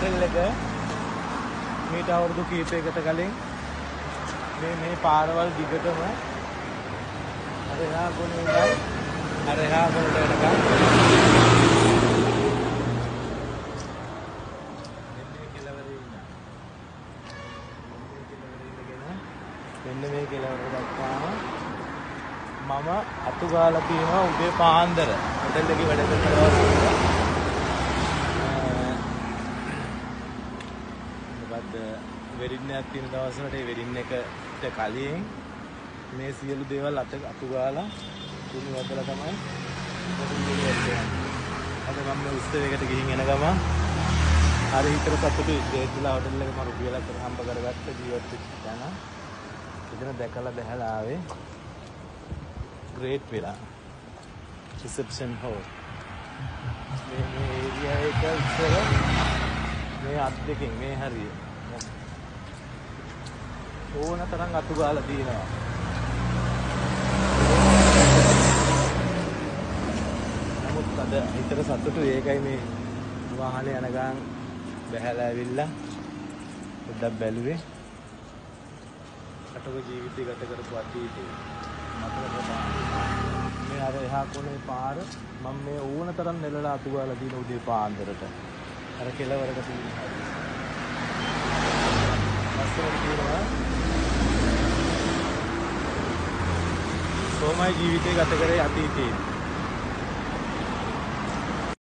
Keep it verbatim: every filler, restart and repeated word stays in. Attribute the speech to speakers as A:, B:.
A: Hotel එක මේට අවුරුදු කීපයකට කලින් මේ මේ පාරවල් දිගටම අර එහා කොනේ ඉඳන් අර එහා කොනට යනකම් මෙන්න කෙලවරේ ඉන්න. මෙන්න මේ කෙලවර දක්වාම මම අතු ගාලා තියෙනවා උදේ පාන්දර හොටල් එකේ වැඩ කරන දවස්. මොකද වෙරින්නයක් තියෙන දවස් වලට ඒ වෙරින්න එකට කලින් මේ සියලු දේවල් අත අතු ගාලා තුනි වදලා තමයි හොටල් එකේ යන්නේ. අද මම මේ උත්සවයකට ගිහින් එන ගමන් හරි හිතට සතුටුයි. දෙහිලා හොටල් එකේ මම රුපියලක් හම්බ කරගත්ත ජීවත් වෙච්ච යන. ඉතින් දැකලා බහැලා ආවේ Great Villa reception hall. මේ මේ ඒරියා එක ඉස්සර මේ අත් දෙකෙන් මේ හරිය ඕන තරම් අතු ගාලා තියෙනවා. නමුත් අද හිතට සතුටුයි. ඒකයි මේ වාහනේ යන ගමන් බහැලා ඇවිල්ලා පොඩ්ඩක් බැලුවේ. අටක ජීවිතය ගත කරපු අතීතේ මේ අර එහා කොනේ පාර මම මේ ඕන තරම් නෙලලා අතු ගාලා දින උදේ පාන්දරට අර කෙලවරක තියෙන හැටි. පස්සේ කියනවා සෝමයි ජීවිතය ගත කරේ අතීතේ.